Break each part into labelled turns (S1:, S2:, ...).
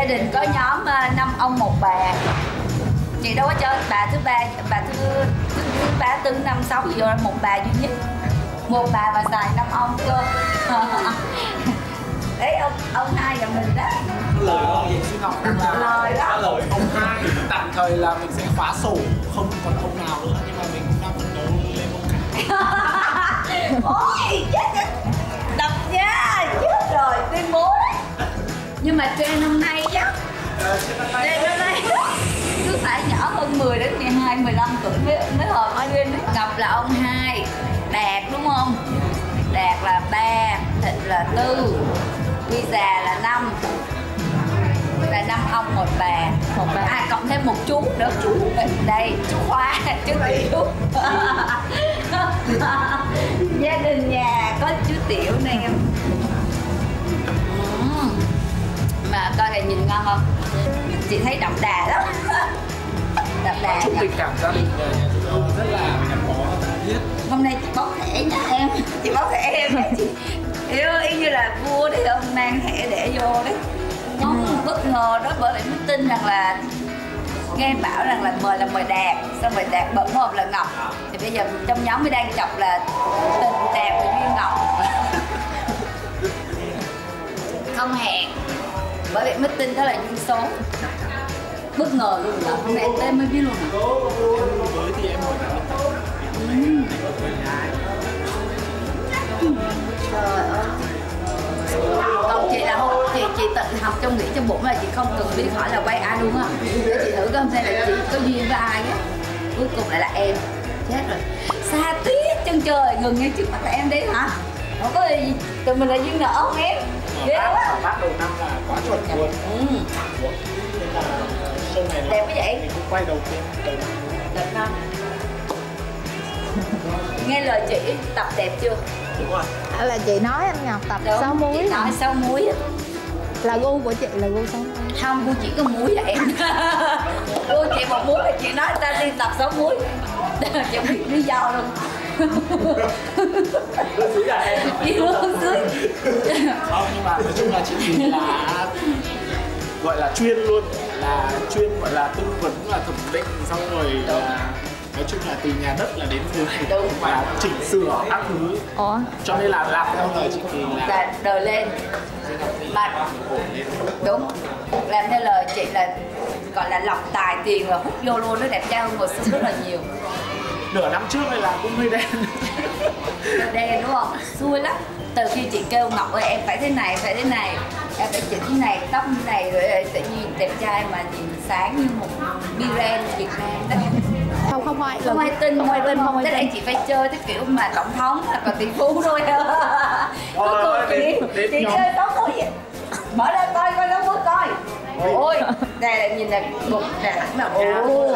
S1: Gia đình có nhóm 5 ông 1 bà. Chị đâu có cho bà thứ ba, bà thứ ba, tư, năm, 6 gì vô, 1 bà duy nhất. 1 bà mà xài 5 ông cơ. Đấy ông hai nhà mình đó.
S2: Lời ông gì Duy Ngọc là
S1: lời đó.
S2: Lời ông hai tạm thời là mình sẽ khóa sổ, không còn ông nào nữa, nhưng mà mình cũng đang phấn đấu lên ông cả.
S1: Ôi chết, đập nha, chết rồi, tuyên bố đấy. Nhưng mà trend năm nay chứ, trend năm nay cứ phải nhỏ hơn 10 đến 12, 15 tuổi mới hợp duyên đấy. Ngọc là ông 2, Đạt đúng không? Đạt là 3, Thịnh là 4, Quy già là 5. Là 5 ông 1 bà. À cộng thêm một chú nữa. Chú đây, chú Khoa, chú Tiểu. Gia đình nhà có chú Tiểu này em. Mà coi này nhìn ngon không? Chị thấy đậm đà lắm. Đậm đà.
S2: Chúc tình cảm gia đình rất là gắn bó thân thiết.
S1: Hôm nay chị bóc thẻ nha em. Chị bóc thẻ em nha chị. Hiểu y như là vua đấy, ông mang thẻ để vô đấy. Bất ngờ đó, bởi vậy mới tin rằng là nghe bảo rằng là mời Đạt, xong rồi Đạt bận hộp là Ngọc. Thì bây giờ trong nhóm mới đang chọc là tình Đạt và Duyên Ngọc. Không hẹn, bởi vậy mới tin đó là duyên số. Bất ngờ luôn là hôm nay tên mới biết luôn hả?
S2: Mới thì em hỏi là
S1: Trời ơi. Còn chị là không, chị tự học trong nghĩ trong bụng là chị không cần biết hỏi là quay ai luôn á. Để chị thử coi xem là chị có duyên với ai á. Cuối cùng lại là em. Chết rồi. Xa tít chân trời, gần ngay trước mặt là em đấy hả? Không có gì, tụi mình là duyên nợ không em? Ghê quá.
S2: Bác đầu năm là quá chuẩn luôn. Nên là show này
S1: đẹp quá vậy?
S2: Mình cũng quay đầu tiên đầu năm.
S1: Đẹp không? Nghe lời chị tập đẹp chưa?
S2: Đúng rồi.
S3: Là chị nói anh Ngọc tập 6 múi.
S1: Chị nói 6 múi á.
S3: Là gu của chị là gu 6 múi.
S1: Không, gu chỉ có múi là em. Gu chị một múi là chị nói ta đi tập 6 múi. Chị không biết lý do luôn.
S2: Dưới là em.
S1: Đi luôn dưới.
S2: Không, nhưng mà nói chung là chị thì là gọi là chuyên luôn, là chuyên gọi là tư vấn và thẩm định, xong rồi là nói chung là từ nhà đất là đến người và chỉnh sửa các thứ. Cho nên là làm theo lời chị thì là
S1: đời lên mà đúng, làm theo lời chị là gọi là lọc tài tiền và hút vô luôn, nó đẹp trai hơn hồi xưa rất là nhiều.
S2: Nửa năm trước này là cũng hơi đen.
S1: Đen đúng không? Xui lắm. Từ khi chị kêu Ngọc ơi em phải thế này, phải thế này, em phải chỉnh thế này, tóc như này, rồi tự nhiên đẹp trai mà nhìn sáng như một Biren Việt Nam.
S3: Không ai
S1: tin,
S3: không ai tin.
S1: Thế này chị phải chơi cái kiểu mà tổng thống hoặc là tỷ phú thôi. Cuối cùng chị chơi tóc múi vậy. Mở ra coi tóc múi coi. Ôi, đây là nhìn là bụng là hẳn là ồ.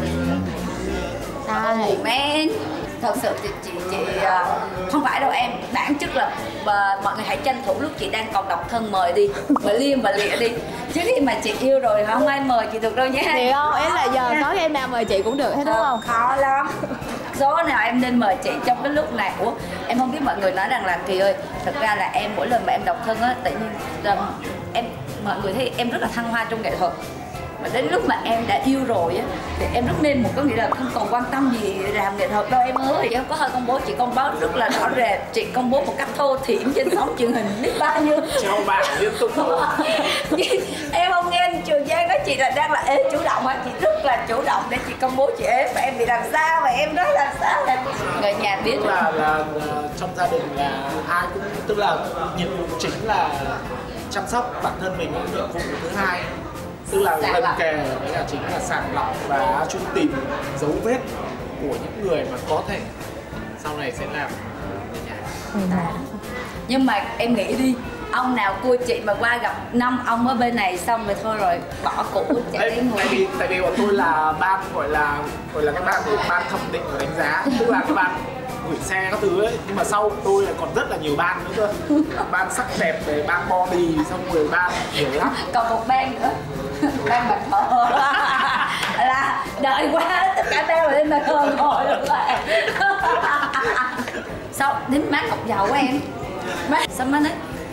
S1: Man. Thật sự chị không phải đâu em, bản chất là mọi người hãy tranh thủ lúc chị đang còn độc thân mời đi, mời liêm và lịa đi, chứ khi mà chị yêu rồi không ai mời chị được đâu nha.
S3: Thì không, ý là giờ có em nào mời chị cũng được hết đúng không?
S1: Khó lắm. Số nào em nên mời chị trong cái lúc này. Ủa em không biết mọi người nói rằng là Kỳ ơi, thật ra là em mỗi lần mà em độc thân á, tự nhiên em mọi người thấy em rất là thăng hoa trong nghệ thuật. Mà đến lúc mà em đã yêu rồi á thì em rất nên có nghĩa là không còn quan tâm gì làm nghệ thuật đâu em ơi. Em có hơi công bố, chị công bố rất là rõ rệt, chị công bố một cách thô thiển trên sóng truyền hình biết bao nhiêu
S2: treo bảng liên tục.
S1: Em không nghe anh Trường Giang nói chị là đang là ế chủ động á, chị rất là chủ động để chị công bố chị ế và em bị làm sao, và em nói làm sao là người nhà biết
S2: là trong gia đình là ai cũng, tức là nhiệm vụ chính là chăm sóc bản thân mình, nhiệm vụ thứ hai tức là lần kề đấy là chính là sàng lọc và truy tìm dấu vết của những người mà có thể sau này sẽ làm người nhà.
S1: Nhưng mà em nghĩ đi, ông nào cua chị mà qua gặp 5 ông ở bên này xong rồi thôi rồi bỏ cũ chạy đến người.
S2: Tại vì bọn tôi là ban gọi là các bạn của ban thẩm định và đánh giá, tức là các bạn gửi xe các thứ ấy, nhưng mà sau tôi là còn rất là nhiều ban nữa cơ. Ban sắc đẹp, về ban body, xong rồi ban nhiều lắm.
S1: Còn một ban nữa, ban bàn thờ là đợi quá tất cả beo lên bàn thờ ngồi được rồi. Sao đến má ngọc dầu của em, má sao má nói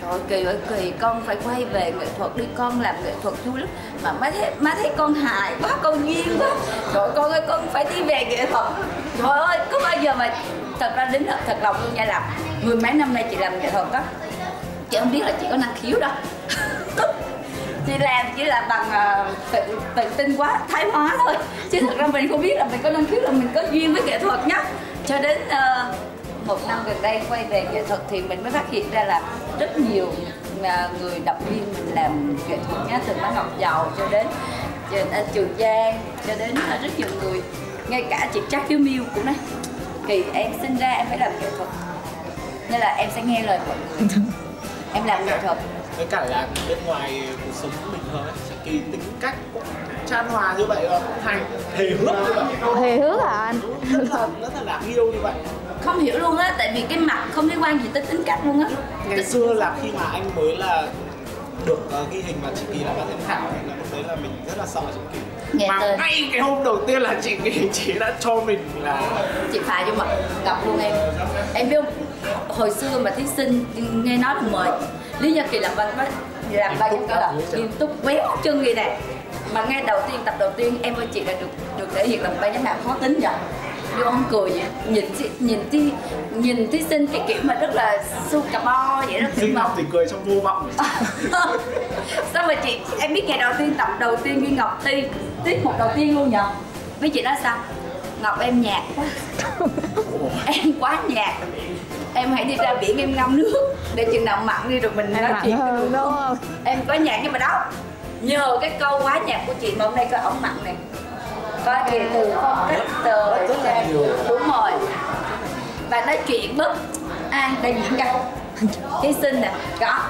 S1: Trời Kỳ ơi Kỳ, con phải quay về nghệ thuật đi, con làm nghệ thuật vui lắm. Mà má thấy con hài quá, con duyên quá. Trời con ơi, con phải đi về nghệ thuật. Trời ơi, có bao giờ mà thật ra đến thật lòng luôn nha, làm mười mấy năm nay chị làm nghệ thuật á, chị không biết là chị có năng khiếu đâu. Chị làm chỉ là bằng tự tin quá, thái hóa thôi, chứ thật ra mình không biết là mình có năng khiếu, là mình có duyên với nghệ thuật nhá. Cho đến 1 năm gần đây quay về nghệ thuật thì mình mới phát hiện ra là rất nhiều người động viên mình làm nghệ thuật nhá, từ Má Ngọc Dầu cho đến Trường Giang, cho đến rất nhiều người, ngay cả chị Trác Hiếu Miêu cũng nói Kỳ em sinh ra em phải làm nghệ thuật nên là em sẽ nghe lời mọi người, em làm nghệ thuật.
S2: Với cả là bên ngoài cuộc sống của mình thôi, Kỳ tính cách cũng chan hòa như vậy, cũng hay hề hước như vậy.
S3: Hề hước hả anh?
S2: Rất là đáng yêu như vậy.
S1: Không hiểu luôn á, tại vì cái mặt không liên quan gì tới tính cách luôn á.
S2: Ngày xưa là khi mà anh mới là được ghi hình và chị Kỳ là ban giám khảo ấy, là lúc đấy là mình rất là sợ chị Kỳ. Mà ngay cái hôm đầu tiên là chị Kỳ chị đã cho mình là
S1: chị phà vô mặt gặp luôn em. Em biết không, hồi xưa mà thí sinh nghe nói là mời Lý Nhật Kỳ làm ban giám khảo là nghiêm túc quéo chân gì nè. Mà ngay đầu tiên, tập đầu tiên em ơi chị là được thể hiện làm ban giám khảo khó tính vậy. Vô ông cười vậy, nhìn thí sinh cái kiểu mà rất là su cà bo vậy đó.
S2: Duy Ngọc thì cười trong vô vọng.
S1: Sao mà chị, em biết ngày đầu tiên, tập đầu tiên Duy Ngọc tiết mục đầu tiên luôn nhờ. Biết chị nói sao? Ngọc em nhạt quá. Em quá nhạt. Em hãy đi ra biển em ngâm nước để chừng nào mặn đi rồi mình nói chuyện
S3: hơn đúng không?
S1: Em có nhạt nhưng mà đó, nhờ cái câu quá nhạt của chị mà hôm nay có ổng mặn này. Coi kìa, từ phong cách từ đúng rồi. Và nói chuyện bức đây diễn đâu thí sinh nè, có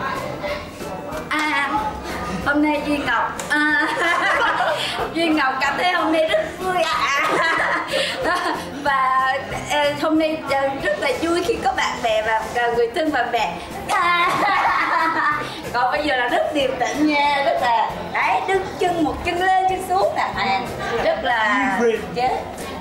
S1: hôm nay Duy Ngọc Duy Ngọc cảm thấy hôm nay rất vui và hôm nay rất là vui khi có bạn bè và người thân bạn bè. Còn bây giờ là rất điềm tĩnh nha, rất là đấy, đứng chân một chân lên chân xuống nè, rất là chết.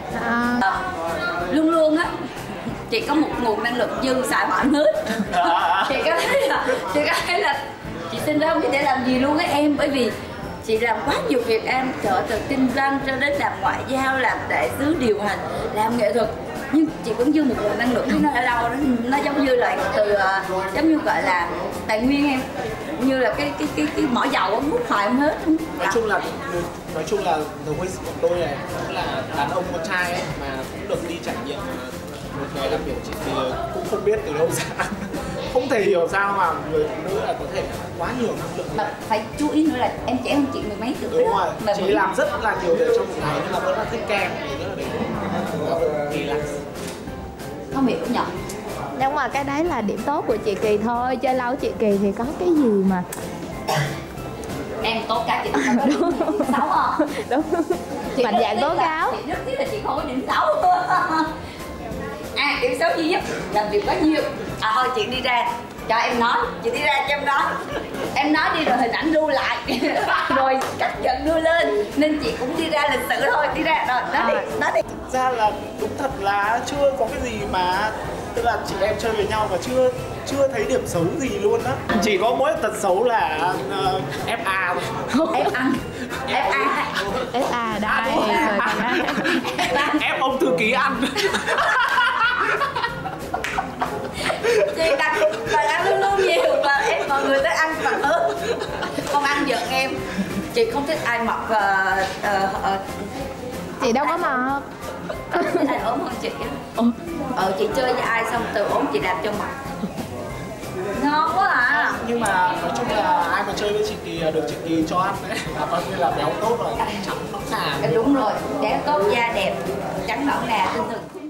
S1: Luôn luôn á chị có một nguồn năng lượng dư xài bỏ hết. Chị có thấy là chị sinh ra không biết để làm gì luôn á em, bởi vì chị làm quá nhiều việc em, từ kinh doanh cho đến làm ngoại giao, làm đại sứ, điều hành, làm nghệ thuật, nhưng chị vẫn dư một nguồn năng lượng, nó ở đâu đó, nó giống như là từ giống như gọi là tài nguyên em, như là cái mỏ dầu ông hút hoài không hết.
S2: Nói chung là The Voice của tôi này cũng là đàn ông con trai ấy, mà cũng được đi trải nghiệm một ngày làm việc chị thì cũng không biết từ đâu ra. Không thể hiểu sao mà người phụ nữ là có thể quá nhiều năng lượng.
S1: Mà phải chú ý nữa là em trẻ hơn chị mười mấy tuổi.
S2: Đúng rồi, chị làm rất là nhiều việc trong một ngày nhưng mà vẫn là thích kem thì rất là đầy đủ. Kỳ lạ.
S1: Không hiểu nhỉ?
S3: Nhưng mà cái đấy là điểm tốt của chị Kỳ thôi, chơi lâu chị Kỳ thì có cái gì mà
S1: em tố cáo chị không có điểm xấu không?
S3: đúng, mạnh dạn tố cáo.
S1: Chị rất tiếc là chị không có điểm xấu. Điểm xấu duy nhất làm việc quá nhiều. Thôi chị đi ra cho em nói, chị đi ra cho em nói đi rồi hình ảnh lưu lại rồi cắt giận đưa lên, nên chị cũng đi ra lịch sự thôi, đi ra rồi nói đi.
S2: Thực ra là đúng thật là chưa có cái gì mà, tức là chị em chơi với nhau và chưa thấy điểm xấu gì luôn á. Chỉ có mỗi tật xấu là FA thôi.
S1: Em ăn
S3: FA đây
S2: ép ông thư ký ăn.
S1: chị đặt bạn ăn luôn luôn nhiều và em mọi người tới ăn bằng ớt, không ăn giận em. Chị không thích ai mập và
S3: chị đâu có mập.
S1: Ai ốm hơn chị á. Chị chơi với ai xong từ ốm chị làm cho mập. Ngon quá à.
S2: Nhưng mà nói chung là ai mà chơi với chị Kỳ được chị Kỳ cho ăn đấy là coi như là béo tốt rồi, trắng nõn nà.
S1: Đúng rồi, béo tốt da đẹp, trắng nõn nà, tinh thần.